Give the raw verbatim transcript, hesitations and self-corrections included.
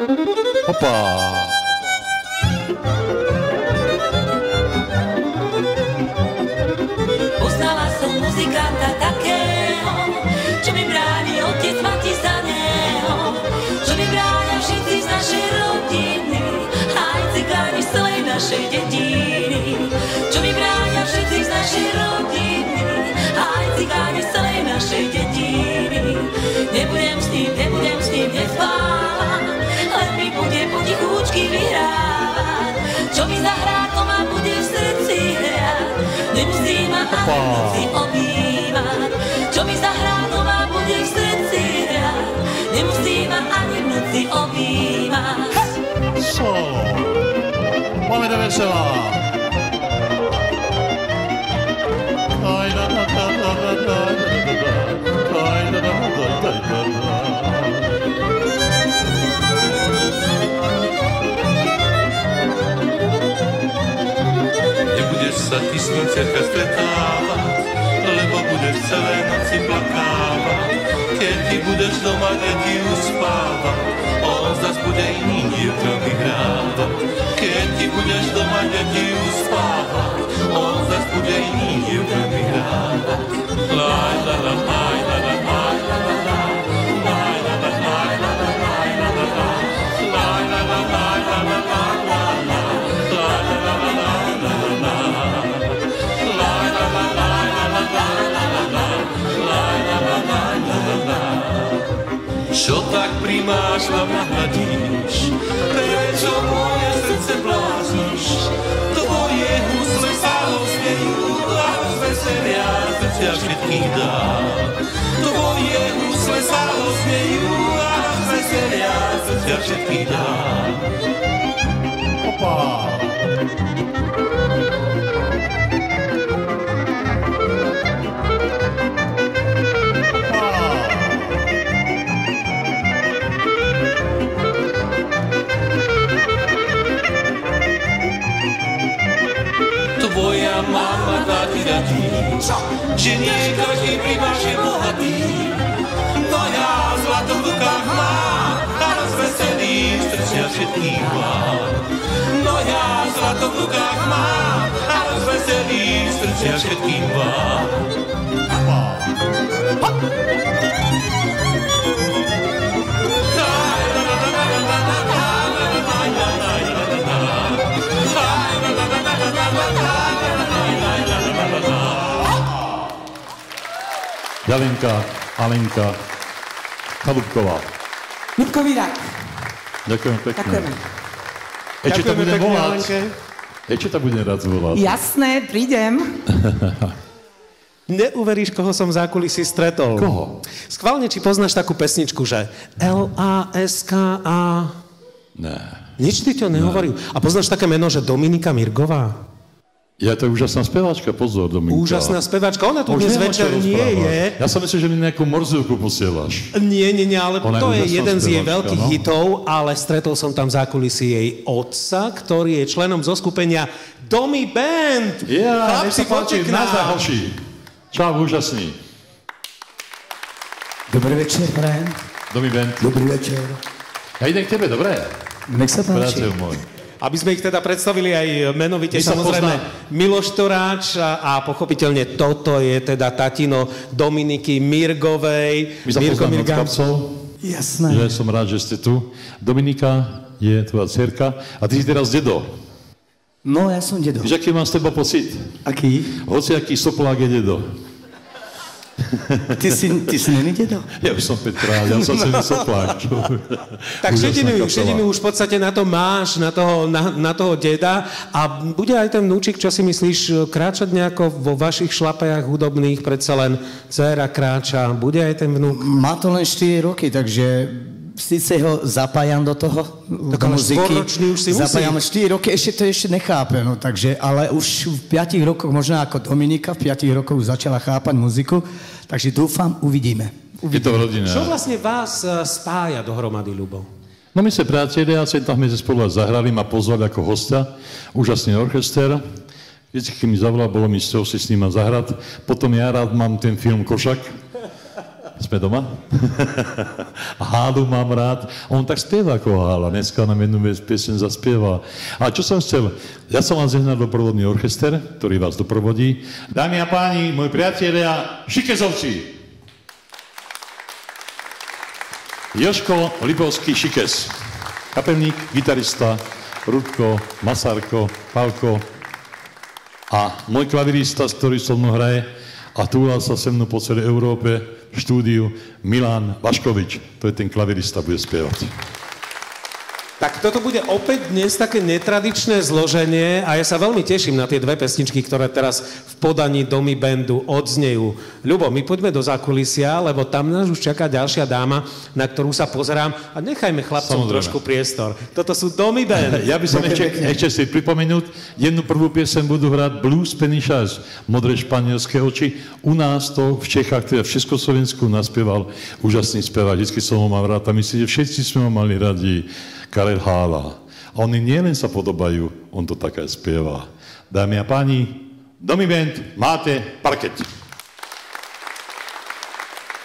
Hopa! Poznala som muzikanta takého, čo mi bráni otec mati za neho, čo mi bránia všetci z našej rodiny, aj cigáni z celej našej dediny, čo mi bránia všetci z našej rodiny, aj cigáni z celej našej dediny. Nebudem s ním, nebudem s ním nespávať, len mi bude potichúčky vyhrávať, čo mi zahrá, to ma bude v srdci hrať, nemusí ma ani v noci objímať, čo mi zahrá, to ma bude v srdci hrať, nemusí ma ani v noci objímať. Solo. Máme do veselá. Nebudeš sa ty s ním cerka stretávať, lebo budeš celé noci plakávať. Keď ty budeš doma deti uspávať, on zas bude iným dievkami hrávať. Keď ty budeš doma deti uspávať, on zas bude iným dievkami hrávať. Laj, la, la, laj, la, la, laj, la, la, la. Laj, la, la, laj, la, la, laj, la, la, la. Laj, la, la, laj, la, la, la, la, la. Laj, la, la, la, laj, la, la, la. Laj, la, la, laj, la, la, la, la, la. Laj, la, la, laj, la, la, la. Čo tak primáš, hlavne hladíš? Prečo moje srdce blázniš? Tvoje husle sa rozviejú a rozveselia srdcia všetkých dá. Tvoje husle sa rozviejú a rozveselia srdcia všetkých dá. Hopa! Tvoja mama dáti radí, že nie každý príbáš je bohatý. No ja zlato v rukách mám a rozveselý srdcia všetkých mám. No ja zlato v rukách mám a rozveselý srdcia všetkých mám. Jalenka, Alenka, Chalúbková. Ľubkovírak. Ďakujem pekne. Ďakujeme. Ešte to budem pekne, volať. Alenke. Ešte to budem rád zvolať. Jasné, prídem. Neuveríš, koho som v zákulisí stretol. Koho? Schválne, či poznáš takú pesničku, že L A S K A. Ne. Nič ti to nehovoril. A poznáš také meno, že Dominika Mirgová? Ja to je úžasná speváčka, pozor, Dominka. Úžasná speváčka. Ona tu Už dnes nemá čo večer nie rozprávať. je. Ja som myslel, že mi nejakú morzovku posielaš. Nie, nie, nie, ale Ona to je je úžasná jeden z jej speváčka, veľkých no. hitov, ale stretol som tam v zákulisí jej otca, ktorý je členom zoskupenia Domi Band. Ja, nech Chlapci, sa páči, poďte k nám. nazdar, hoši. Čau, úžasný. Dobrý večer, prajem. Domi Band. Dobrý večer. Ja idem k tebe, dobré? Nech sa páči. Prácev môj. Aby sme ich teda predstavili aj menovite, My sa samozrejme pozná- Miloš Toráč a, a pochopiteľne toto je teda tatino Dominiky Mirgovej. My sa Mirko poznáme od Mirga. chlapcov. Jasné. Ja som rád, že ste tu. Dominika je tvoja dcerka a ty si teraz dedo. No, ja som dedo. Víš, aký mám z teba pocit? Aký? Hoci aký soplák je dedo. Ty si, ty si není dedo? Ja už som Petra, ja som celý soplák. Tak Úžasná šedinu, kapela. šedinu už v podstate na to máš, na toho, na, na toho deda a bude aj ten vnúčik, čo si myslíš, kráčať nejako vo vašich šlapajach hudobných, predsa len dcéra kráča, bude aj ten vnúk? Má to len štyri roky, takže síce ho zapájam do toho, Tak do ale muziky. štvoročný už si musí. Zapájam štyri roky, ešte to ešte nechápe, no, takže, ale už v piatich rokoch, možno ako Dominika, v piatich rokoch už začala chápať muziku, takže dúfam, uvidíme. Je to rodina. Čo vlastne vás eh, spája dohromady, Ľubo? No my sme priatelia, sem tam sme spolu zahrali, ma pozvali ako hosta, úžasný orchester. Vždycky, keď mi zavolal, bolo mi z toho si s ním zahrať. Potom ja rád mám ten film Košak Sme doma? Hálu mám rád. On tak spieva ako Hála. Dneska nám jednu pieseň zaspieva. A čo som chcel? Ja som vám zehnal doprovodný orchester, ktorý vás doprovodí. Dámy a páni, moji priatelia, Šikezovci. Jožko Lipovský Šikes. Kapelník, gitarista, Rudko, Masárko, Pálko a môj klavirista, ktorý so mnou hraje a túlal sa se mnou po celej Európe v štúdiu Milan Vaškovič. To je ten klavirista, bude spievať. Tak toto bude opäť dnes také netradičné zloženie a ja sa veľmi teším na tie dve pesničky, ktoré teraz v podaní Domy Bandu odznejú. Ľubo, my poďme do zákulisia, lebo tam nás už čaká ďalšia dáma, na ktorú sa pozerám a nechajme chlapcom Samozrejme. trošku priestor. Toto sú Domy Band. Ja by som ešte, ešte si pripomenúť, jednu prvú piesen budú hrať Blues Penišas, Modré španielské oči. U nás to v Čechách, teda v Československu naspieval úžasný spevák. Vždycky som ho mal rád a myslím, že všetci sme ho mali radi. Karel Hála. A oni nielen sa podobajú, on to také spieva. Dámy a páni, Domy Band, máte parket.